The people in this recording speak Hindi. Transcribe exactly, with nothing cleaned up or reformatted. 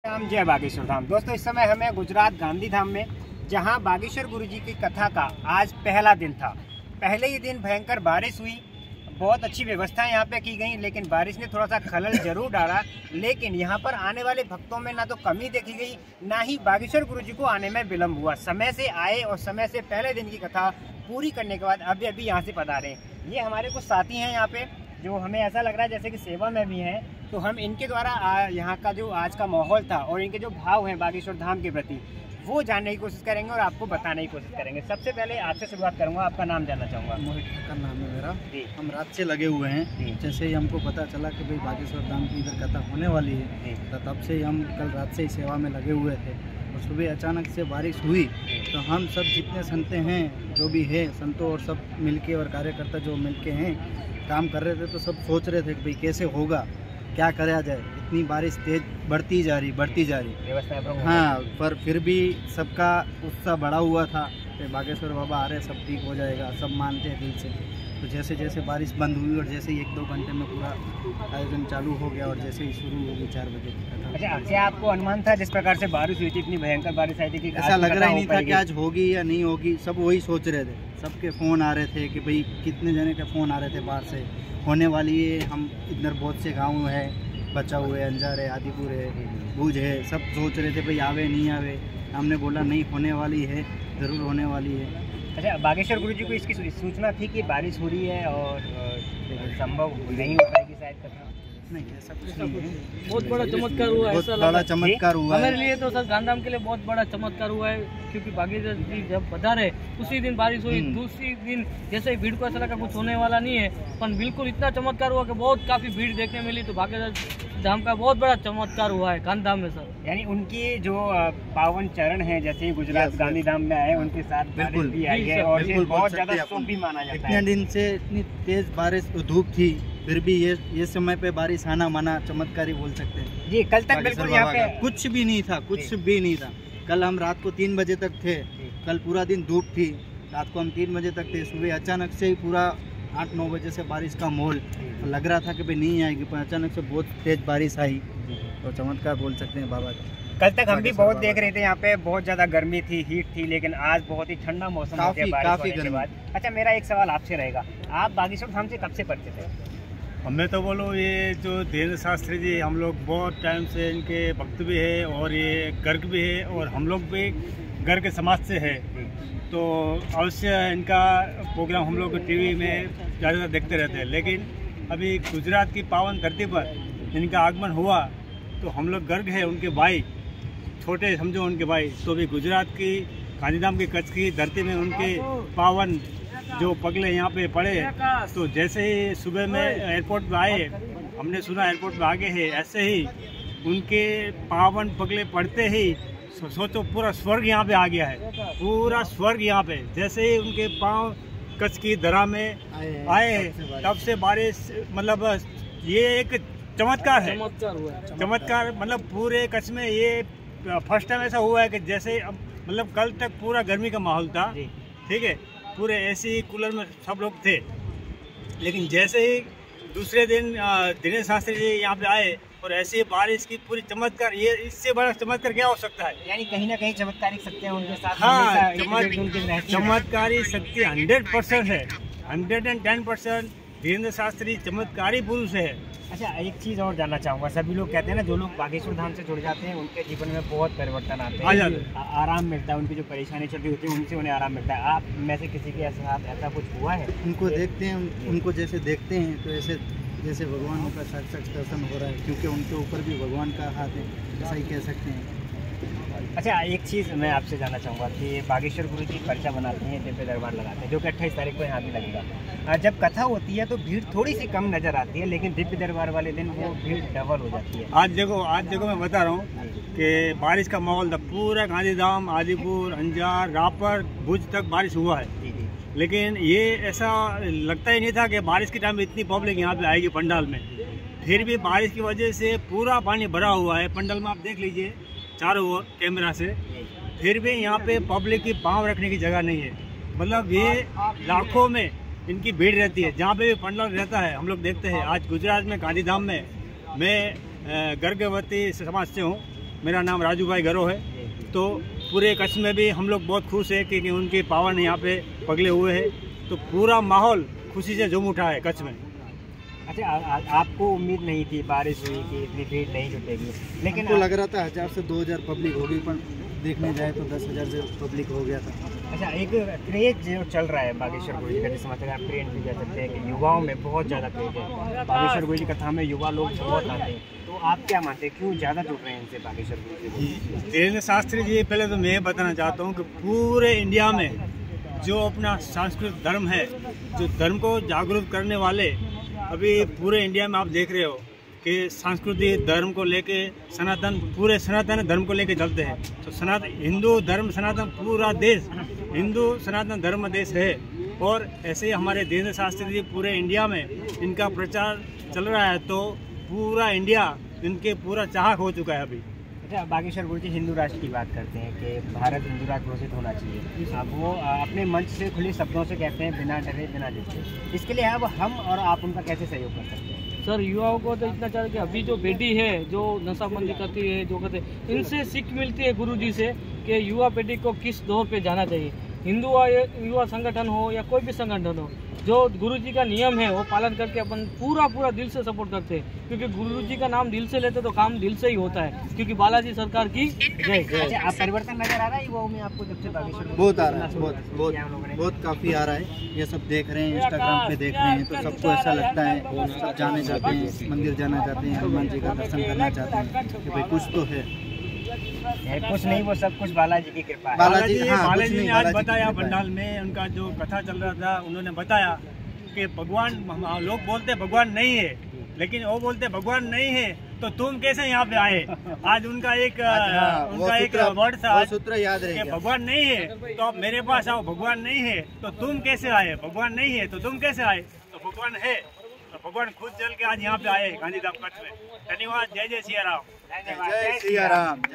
धाम जय बागेश्वर धाम। दोस्तों इस समय हमें गुजरात गांधी धाम में, जहां बागेश्वर गुरु जी की कथा का आज पहला दिन था। पहले ही दिन भयंकर बारिश हुई, बहुत अच्छी व्यवस्था यहाँ पे की गई, लेकिन बारिश ने थोड़ा सा खलल जरूर डाला। लेकिन यहाँ पर आने वाले भक्तों में ना तो कमी देखी गई, ना ही बागेश्वर गुरु जी को आने में विलम्ब हुआ। समय से आए और समय से पहले दिन की कथा पूरी करने के बाद अभी अभी यहाँ से पधारे हैं। ये हमारे कुछ साथी हैं यहाँ पे, जो हमें ऐसा लग रहा है जैसे कि सेवा में भी हैं। तो हम इनके द्वारा यहाँ का जो आज का माहौल था और इनके जो भाव हैं बागेश्वर धाम के प्रति, वो जानने की कोशिश करेंगे और आपको बताने की कोशिश करेंगे। सबसे पहले आपसे शुरुआत करूंगा, आपका नाम जानना चाहूँगा। मोहित का नाम है मेरा। हम रात से लगे हुए हैं। जैसे ही हमको पता चला कि भाई बागेश्वर धाम की इधर कथा होने वाली है, तो तब से ही हम कल रात से ही सेवा में लगे हुए थे। और सुबह अचानक से बारिश हुई तो हम सब जितने संत हैं, जो भी है संतों और सब मिलके और कार्यकर्ता जो मिलके हैं काम कर रहे थे, तो सब सोच रहे थे कि भाई कैसे होगा, क्या करा जाए। इतनी बारिश तेज बढ़ती जा रही बढ़ती जा रही हाँ, पर फिर भी सबका उत्साह बढ़ा हुआ था कि बागेश्वर बाबा आ रहे, सब ठीक हो जाएगा, सब मानते हैं दिल से। तो जैसे जैसे बारिश बंद हुई और जैसे ही एक दो घंटे में पूरा आयोजन चालू हो गया और जैसे ही शुरू होगी चार बजे की। अच्छा, क्या आपको अनुमान था जिस प्रकार से बारिश हुई थी, इतनी भयंकर बारिश आई थी कि ऐसा लग रहा ही नहीं था कि आज होगी या नहीं होगी। सब वही सोच रहे थे, सबके फ़ोन आ रहे थे कि भाई कितने जने के फ़ोन आ रहे थे बाहर से, होने वाली है। हम इधर बहुत से गाँव है, बचाव है, अंजार है, आदिपुर है, भूज है, सब सोच रहे थे भाई आवे नहीं आवे। हमने बोला नहीं, होने वाली है, ज़रूर होने वाली है। अच्छा, बागेश्वर गुरु जी को इसकी सूचना थी कि बारिश हो रही है और संभव नहीं हो पाएगी शायद कथा? नहीं, ऐसा कुछ नहीं है। बहुत बड़ा चमत्कार हुआ, बहुत बड़ा चमत्कार हुआ हमारे लिए तो सर गांधीधाम के लिए बहुत बड़ा चमत्कार हुआ है, क्योंकि बागेश्वर जी जब पधारे उसी दिन बारिश हुई। दूसरी दिन जैसे ही भीड़ को ऐसा लगा कुछ होने वाला नहीं है, पर बिल्कुल इतना चमत्कार हुआ कि बहुत काफी भीड़ देखने मिली। तो बागेश्वर धाम का बहुत बड़ा चमत्कार हुआ है गांधीधाम में सर। यानी उनकी जो पावन चरण है, जैसे ही गुजरात गांधी धाम में आए, उनके साथ बारिश भी आई है और ये बहुत ज्यादा शुभ भी माना जाता है। इतने दिन से इतनी तेज बारिश धूप थी, फिर भी ये ये समय पे बारिश आना माना चमत्कार ही बोल सकते हैं जी। कल तक बिल्कुल यहाँ पे कुछ भी नहीं था, कुछ भी नहीं था। कल हम रात को तीन बजे तक थे, कल पूरा दिन धूप थी, रात को हम तीन बजे तक थे। सुबह अचानक से ही पूरा आठ नौ बजे से बारिश का माहौल लग रहा था कि भाई नहीं आएगी, पर अचानक से बहुत तेज बारिश आई, तो चमत्कार बोल सकते हैं बाबा का। कल तक हम भी बहुत देख रहे थे यहाँ पे, बहुत ज्यादा गर्मी थी, हीट थी, लेकिन आज बहुत ही ठंडा मौसम हो गया बारिश होने के बाद। अच्छा, मेरा एक सवाल आपसे रहेगा, आप बागेश्वर धाम से कब से परिचित थे? हमें तो बोलो, ये जो धीरेन्द्र शास्त्री जी, हम लोग बहुत टाइम से इनके भक्त भी है और ये गर्ग भी है, और हम लोग भी गर्ग के समाज से है। तो अवश्य इनका प्रोग्राम हम लोग टीवी में ज़्यादातर देखते रहते हैं। लेकिन अभी गुजरात की पावन धरती पर इनका आगमन हुआ तो हम लोग गर्ग है, उनके भाई, छोटे समझो उनके भाई। तो भी गुजरात की गांधीधाम की कच्छ की धरती में उनके पावन जो पगले यहाँ पे पड़े, तो जैसे ही सुबह में एयरपोर्ट पे आए, हमने सुना एयरपोर्ट पे आगे है, ऐसे ही उनके पावन पगले पड़ते ही सो, सोचो पूरा स्वर्ग यहाँ पे आ गया है, पूरा स्वर्ग यहाँ पे। जैसे ही उनके पाँव कच्छ की धरा में आए, तब से बारिश, मतलब ये एक चमत्कार है, चमत्कार। मतलब पूरे कच्छ में ये फर्स्ट टाइम ऐसा हुआ है कि जैसे मतलब कल तक पूरा गर्मी का माहौल था, ठीक है, पूरे एसी कूलर में सब लोग थे। लेकिन जैसे ही दूसरे दिन धीरेन्द्र शास्त्री जी यहाँ पे आए और ऐसे बारिश की पूरी चमत्कार, ये इससे बड़ा चमत्कार क्या हो सकता है? यानी कहीं ना कहीं चमत्कारिक शक्तियाँ उनके साथ। हाँ, चमत्कारी शक्ति हंड्रेड परसेंट है, hundred and ten percent Dhirendra Shastri चमत्कारी पुरुष है। अच्छा, एक चीज़ और जानना चाहूँगा, सभी लोग कहते हैं ना, जो लोग बागेश्वर धाम से जुड़ जाते हैं उनके जीवन में बहुत परिवर्तन आते हैं, आराम मिलता है, उनकी जो परेशानी चल रही होती है उनसे उन्हें आराम मिलता है। आप में से किसी के साथ ऐसा कुछ हुआ है? उनको देखते हैं, उनको जैसे देखते हैं तो ऐसे जैसे भगवान का साक्षात दर्शन हो रहा है, क्योंकि उनके ऊपर भी भगवान का हाथ है, ऐसा ही कह सकते हैं। अच्छा, एक चीज़ मैं आपसे जानना चाहूँगा कि बागेश्वर गुरु जी पर्चा बनाते हैं, दिव्य दरबार लगाते हैं, जो कि अट्ठाईस तारीख को यहाँ भी लगेगा। जब कथा होती है तो भीड़ थोड़ी सी कम नज़र आती है, लेकिन दिव्य दरबार वाले दिन वो भीड़ डबल हो जाती है। आज देखो, आज देखो मैं बता रहा हूँ कि बारिश का माहौल था, पूरा गांधीधाम, आदिपुर, अंजार, रापर, भुज तक बारिश हुआ है। लेकिन ये ऐसा लगता ही नहीं था कि बारिश के टाइम में इतनी पब्लिक यहाँ पे आएगी पंडाल में। फिर भी बारिश की वजह से पूरा पानी भरा हुआ है पंडाल में, आप देख लीजिए चारों ओर कैमरा से। फिर भी यहाँ पे पब्लिक की पाँव रखने की जगह नहीं है, मतलब ये लाखों में इनकी भीड़ रहती है जहाँ पे भी पंडाल रहता है। हम लोग देखते हैं आज गुजरात में गांधीधाम में, मैं गर्भवती समाज से हूँ, मेरा नाम राजू भाई गरो है। तो पूरे कच्छ में भी हम लोग बहुत खुश है कि, कि उनके पावन यहाँ पे पगले हुए हैं, तो पूरा माहौल खुशी से झूम उठा है कच्छ में। अच्छा, आ, आ, आपको उम्मीद नहीं थी बारिश हुई कि इतनी भीड़ नहीं जुटेगी, लेकिन हमको लग रहा था हजार से दो हजार पब्लिक होगी, पर देखने जाए तो दस हजार से पब्लिक हो गया था। अच्छा, एक क्रेज जो चल रहा है बागेश्वर गुरु जी का, जिस मतलब आप ट्रेंड भी कह सकते हैं कि युवाओं में बहुत ज़्यादा क्रेज है बागेश्वर गुरु जी कथा में, युवा लोग बहुत आते हैं, तो आप क्या मानते हैं क्यों ज़्यादा जुड़ रहे हैं इनसे बागेश्वर गुरु जी? धीरेन्द्र शास्त्री जी, पहले तो मैं बताना चाहता हूँ कि पूरे इंडिया में जो अपना सांस्कृतिक धर्म है, जो धर्म को जागरूक करने वाले अभी पूरे इंडिया में आप देख रहे हो कि सांस्कृतिक धर्म को लेके सनातन, पूरे सनातन धर्म को लेके चलते हैं। तो सनातन हिंदू धर्म सनातन, पूरा देश हिंदू सनातन धर्म देश है, और ऐसे ही हमारे धीरेन्द्र शास्त्री जी पूरे इंडिया में इनका प्रचार चल रहा है, तो पूरा इंडिया इनके पूरा चाहक हो चुका है अभी। अच्छा, बागेश्वर गुरु जी हिंदू राष्ट्र की बात करते हैं कि भारत हिंदू राष्ट्र घोषित होना चाहिए। अब वो अपने मंच से खुले शब्दों से कहते हैं बिना डरे बिना झिझके, इसके लिए अब हम और आप उनका कैसे सहयोग कर सकते हैं? सर, युवाओं को तो इतना चाहिए कि अभी जो पीढ़ी है जो नशाबंदी करती है, जो करते हैं, इनसे सीख मिलती है गुरु जी से कि युवा पीढ़ी को किस दौर पे जाना चाहिए। हिंदू युवा संगठन हो या कोई भी संगठन हो, जो गुरु जी का नियम है वो पालन करके अपन पूरा पूरा दिल से सपोर्ट करते हैं, क्योंकि गुरु जी का नाम दिल से लेते तो काम दिल से ही होता है, क्योंकि बालाजी सरकार की जय। अच्छा, आप परिवर्तन नजर आ रहा है युवाओं में आपको जब से बागेश्वर गुरु जी बहुत आ का रहा है, शुरू बहुत किया बहुत हम लोगों ने? बहुत काफ़ी आ रहा है। ये सब देख रहे हैं, इंस्टाग्राम पे देख रहे हैं, तो सबको ऐसा लगता है, सब जाने जाते हैं, मंदिर जाना चाहते हैं, हनुमान जी का दर्शन करना चाहते हैं कि भाई कुछ तो है। है कुछ नहीं, वो सब कुछ बालाजी की कृपा है। बालाजी, बालाजी हाँ, बालाजी कुछ ने नहीं, आज बालाजी की बताया कृपा है। पंडाल में, उनका जो कथा चल रहा था, उन्होंने बताया कि भगवान, हम लोग बोलते भगवान नहीं है, लेकिन वो बोलते भगवान नहीं है तो तुम कैसे यहाँ पे आए। आज उनका एक हाँ, उनका एक सूत्र- वर्ड था वो सूत्र याद कि रहेगा। भगवान नहीं है तो आप मेरे पास आओ, भगवान नहीं है तो तुम कैसे आए, भगवान नहीं है तो तुम कैसे आए, तो भगवान है तो भगवान खुद चल के आज यहाँ पे आए गांधी धाम कच्छ में। धन्यवाद। जय जय सिया राम। धन्यवाद। जय सिया राम।